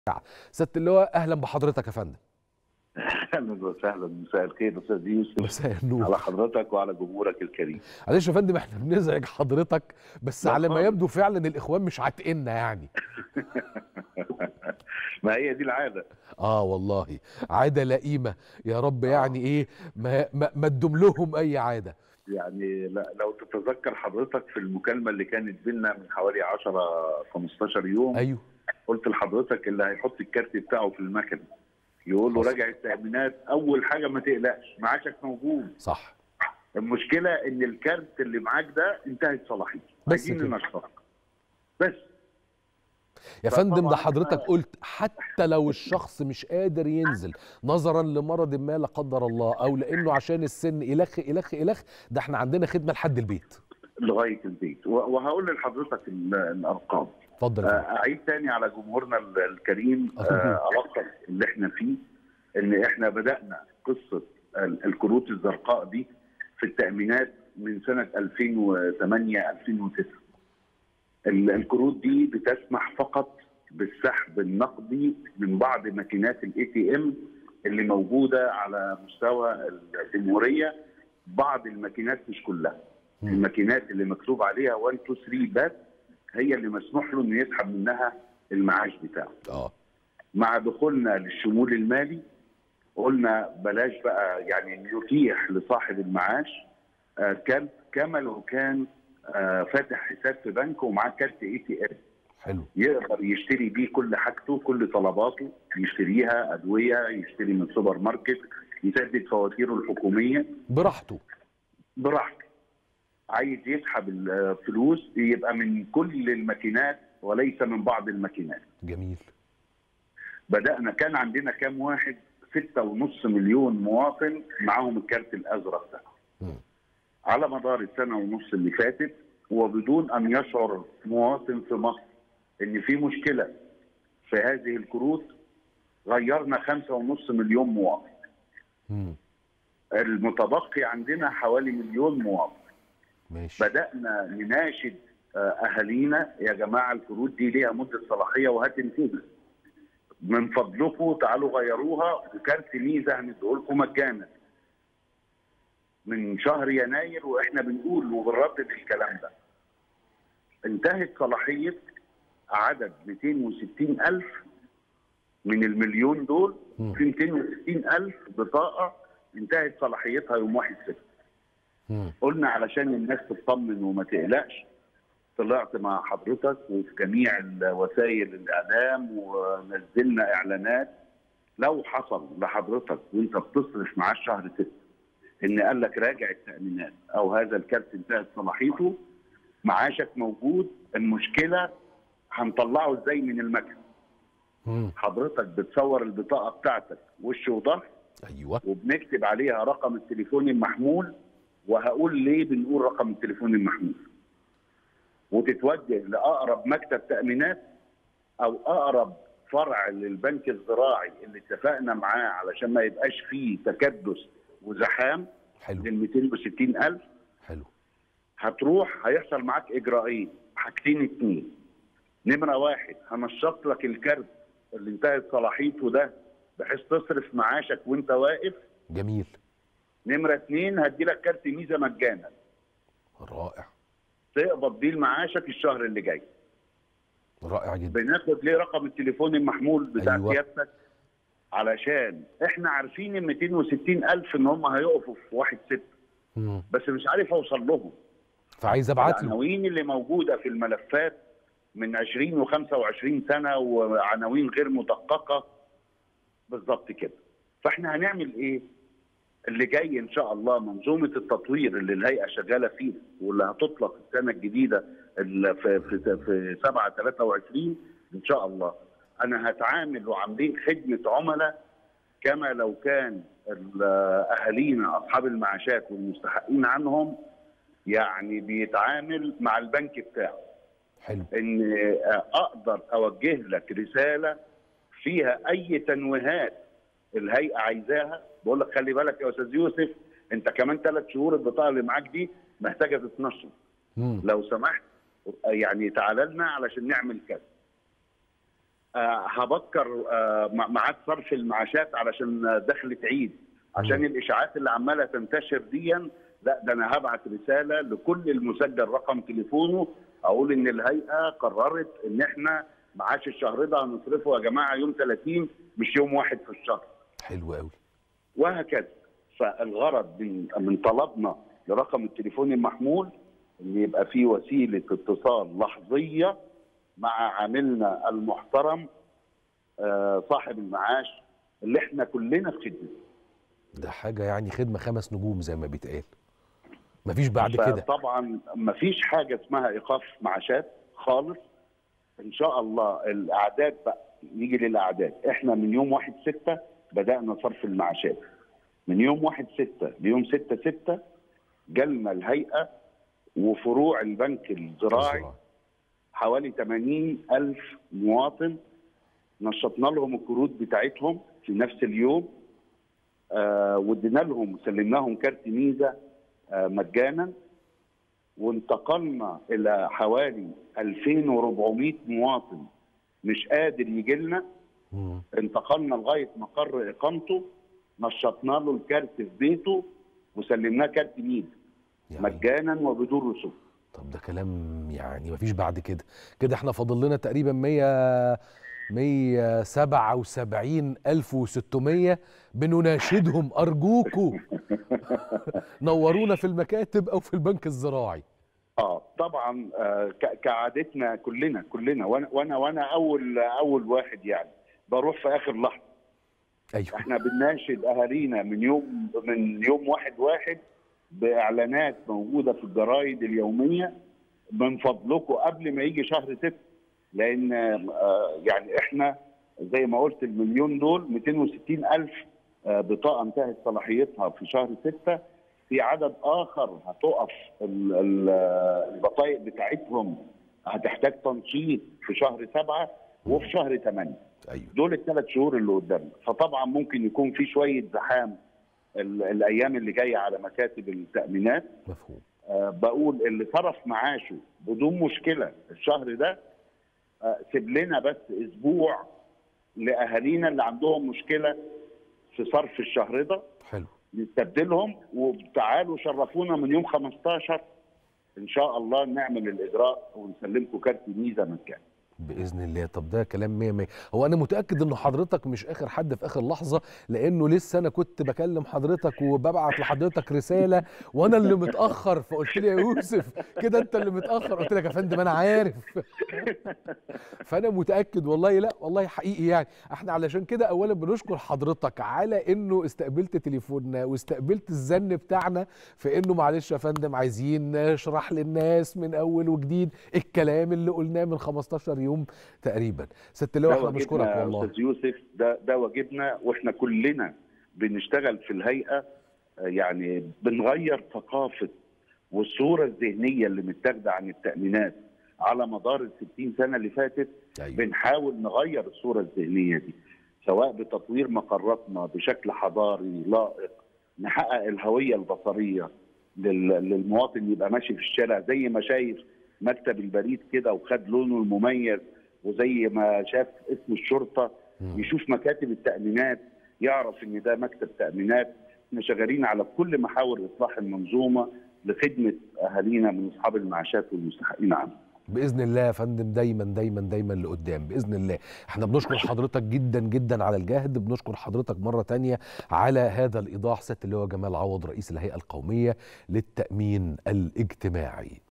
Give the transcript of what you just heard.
سيادة اللواء اهلا بحضرتك يا فندم. اهلا وسهلا، مساء الخير استاذ يوسف. مساء النور على حضرتك وعلى جمهورك الكريم. معلش يا فندم احنا بنزعج حضرتك بس لا على ما خالص. يبدو فعلا الاخوان مش عاتقنا يعني. ما هي دي العاده. والله عاده لئيمه يا رب، يعني ايه ما تدوم لهم اي عاده. يعني لا، لو تتذكر حضرتك في المكالمه اللي كانت بينا من حوالي 10 15 يوم، ايوه قلت لحضرتك اللي هيحط الكارت بتاعه في المكنه يقول له حصل. راجع التأمينات، اول حاجه ما تقلقش معاشك موجود. صح. المشكله ان الكارت اللي معاك ده انتهت صلاحيته، بس عايزين كده ننشطك بس. يا فندم، ده فطبعا حضرتك قلت حتى لو الشخص مش قادر ينزل نظرا لمرض ما لا قدر الله، او لانه عشان السن الخ الخ الخ، ده احنا عندنا خدمه لحد البيت لغايه البيت. وهقول لحضرتك الارقام. اتفضل يا فندم. اعيد تاني على جمهورنا الكريم أرجوك. الخص اللي احنا فيه، ان احنا بدانا قصه الكروت الزرقاء دي في التامينات من سنه 2008 2009. الكروت دي بتسمح فقط بالسحب النقدي من بعض ماكينات الاي تي ام اللي موجوده على مستوى الجمهوريه. بعض الماكينات مش كلها. الماكينات اللي مكتوب عليها 1 2 3 بس هي اللي مسموح له انه يسحب منها المعاش بتاعه. مع دخولنا للشمول المالي قلنا بلاش بقى، يعني يتيح لصاحب المعاش كما لو كان فاتح حساب في بنك ومعاه كارت اي تي ام. حلو. يقدر يشتري بيه كل حاجته، كل طلباته يشتريها، ادويه، يشتري من سوبر ماركت، يسدد فواتيره الحكوميه براحته. براحته. عايز يسحب الفلوس يبقى من كل الماكينات وليس من بعض الماكينات. جميل. بدأنا كان عندنا كام واحد؟ 6.5 مليون مواطن معاهم الكارت الازرق ده. على مدار السنه ونص اللي فاتت، وبدون ان يشعر مواطن في مصر ان في مشكله في هذه الكروت، غيرنا 5.5 مليون مواطن. المتبقي عندنا حوالي مليون مواطن. ماشي. بدأنا نناشد اهالينا، يا جماعه الكروت دي ليها مده صلاحيه وهتنتهي، من فضلكم تعالوا غيروها، وكارت ميزه هنديه لكم مجانا من شهر يناير، واحنا بنقول وبنردد الكلام ده. انتهت صلاحيه عدد 260,000 من المليون دول. في 260,000 بطاقه انتهت صلاحيتها يوم 1/6. قلنا علشان الناس تطمن وما تقلقش، طلعت مع حضرتك وفي جميع وسائل الاعلام ونزلنا اعلانات. لو حصل لحضرتك وانت بتصرف معاه شهر 6 ان قال لك راجع التامينات او هذا الكارت انتهت صلاحيته، معاشك موجود. المشكله هنطلعه ازاي من المكنه؟ حضرتك بتصور البطاقه بتاعتك وش وظهر. ايوه. وبنكتب عليها رقم التليفون المحمول، وهقول ليه بنقول رقم التليفون المحمول. وتتوجه لاقرب مكتب تامينات او اقرب فرع للبنك الزراعي اللي اتفقنا معاه علشان ما يبقاش فيه تكدس وزحام. حلو. لل 260,000. حلو. هتروح هيحصل معاك اجراءين، حاجتين اتنين. نمره واحد، هنشط لك الكارت اللي انتهت صلاحيته ده بحيث تصرف معاشك وانت واقف. جميل. نمره اتنين، هدي لك كارت ميزه مجانا. رائع. تقبض بيه معاشك الشهر اللي جاي. رائع جدا. بناخد ليه رقم التليفون المحمول بتاع أيوة. سيادتك؟ علشان احنا عارفين ال 260,000 ان هم هيقفوا في 1/6، بس مش عارف اوصل لهم. فعايز ابعت له العناوين اللي موجوده في الملفات من 20 و25 سنه، وعناوين غير مدققه بالظبط كده. فاحنا هنعمل ايه؟ اللي جاي ان شاء الله منظومه التطوير اللي الهيئه شغاله فيها واللي هتطلق السنه الجديده في 7/23 ان شاء الله. انا هتعامل وعاملين خدمه عملاء كما لو كان اهالينا اصحاب المعاشات والمستحقين عنهم يعني بيتعامل مع البنك بتاعه. حلو. ان اقدر اوجه لك رساله فيها اي تنويهات الهيئه عايزاها. بقول لك خلي بالك يا استاذ يوسف، انت كمان 3 شهور البطاقه اللي معاك دي محتاجه تتنشط. لو سمحت يعني تعالى لنا علشان نعمل كذا. هبكر ميعاد صرف المعاشات علشان دخلة عيد، عشان الاشاعات اللي عماله تنتشر دي. لا، ده انا هبعت رساله لكل المسجل رقم تليفونه، اقول ان الهيئه قررت ان احنا معاش الشهر ده هنصرفه يا جماعه يوم 30 مش يوم 1 في الشهر. حلو قوي. وهكذا. فالغرض من طلبنا لرقم التليفون المحمول ان يبقى فيه وسيله اتصال لحظيه مع عاملنا المحترم صاحب المعاش اللي احنا كلنا في خدمته. ده حاجه يعني خدمه 5 نجوم زي ما بيتقال. مفيش بعد كده. طبعا مفيش حاجه اسمها ايقاف معاشات خالص. ان شاء الله الاعداد بقى، نيجي للاعداد. احنا من يوم 1/6 بدانا صرف المعاشات. من يوم 1/6 ليوم 6/6 جالنا الهيئه وفروع البنك الزراعي حوالي 80,000 مواطن، نشطنا لهم الكروت بتاعتهم في نفس اليوم، وادينا لهم وسلمناهم كارت ميزه مجانا، وانتقلنا الى حوالي 2400 مواطن مش قادر يجي لنا، انتقلنا لغايه مقر اقامته، نشطنا له الكارت في بيته وسلمناه كارت ميزه مجانا وبدون رسوم. طب ده كلام يعني مفيش بعد كده. كده احنا فاضل لنا تقريبا 177,600 بنناشدهم ارجوكوا نورونا في المكاتب او في البنك الزراعي. طبعا كعادتنا كلنا وانا اول واحد يعني بروح في اخر لحظه. ايوه. احنا بنناشد اهالينا من يوم 1/1 باعلانات موجوده في الجرايد اليوميه، من فضلكم قبل ما يجي شهر 6، لان يعني احنا زي ما قلت المليون دول 260,000 بطاقه انتهت صلاحيتها في شهر 6. في عدد اخر هتقف البطايق بتاعتهم هتحتاج تنشيط في شهر 7 وفي شهر 8. أيوة. دول ال3 شهور اللي قدامنا. فطبعا ممكن يكون في شويه زحام الايام اللي جايه على مكاتب التامينات. مفهوم. بقول اللي صرف معاشه بدون مشكله الشهر ده، سيب لنا بس اسبوع لاهالينا اللي عندهم مشكله في صرف الشهر ده. حلو. نستبدلهم وتعالوا شرفونا من يوم 15 ان شاء الله نعمل الاجراء ونسلمكم كارت ميزه مجانا باذن الله. طب ده كلام 100. هو انا متاكد انه حضرتك مش اخر حد في اخر لحظه، لانه لسه انا كنت بكلم حضرتك وببعت لحضرتك رساله وانا اللي متاخر، فقلت لي يا يوسف كده انت اللي متاخر، قلت لك يا فندم انا عارف. فانا متاكد والله، لا والله حقيقي يعني. احنا علشان كده اولا بنشكر حضرتك على انه استقبلت تليفوننا واستقبلت الزن بتاعنا في انه معلش يا فندم عايزين نشرح للناس من اول وجديد الكلام اللي قلناه من 15 يوم تقريبا. ست اللواء احنا بنشكرك والله. استاذ يوسف، ده واجبنا، واحنا كلنا بنشتغل في الهيئه يعني بنغير ثقافه والصوره الذهنيه اللي متاخده عن التامينات على مدار ال60 سنه اللي فاتت. أيوة. بنحاول نغير الصوره الذهنيه دي، سواء بتطوير مقراتنا بشكل حضاري لائق، نحقق الهويه البصريه للمواطن، يبقى ماشي في الشارع زي ما شايف مكتب البريد كده وخد لونه المميز، وزي ما شاف اسم الشرطه يشوف مكاتب التامينات يعرف ان ده مكتب تامينات. احنا شغالين على كل محاور اصلاح المنظومه لخدمه اهالينا من اصحاب المعاشات والمستحقين عنها. باذن الله يا فندم، دايما دايما دايما لقدام باذن الله. احنا بنشكر حضرتك جدا جدا على الجهد، بنشكر حضرتك مره تانية على هذا الايضاح. سياده اللواء جمال عوض رئيس الهيئه القوميه للتامين الاجتماعي.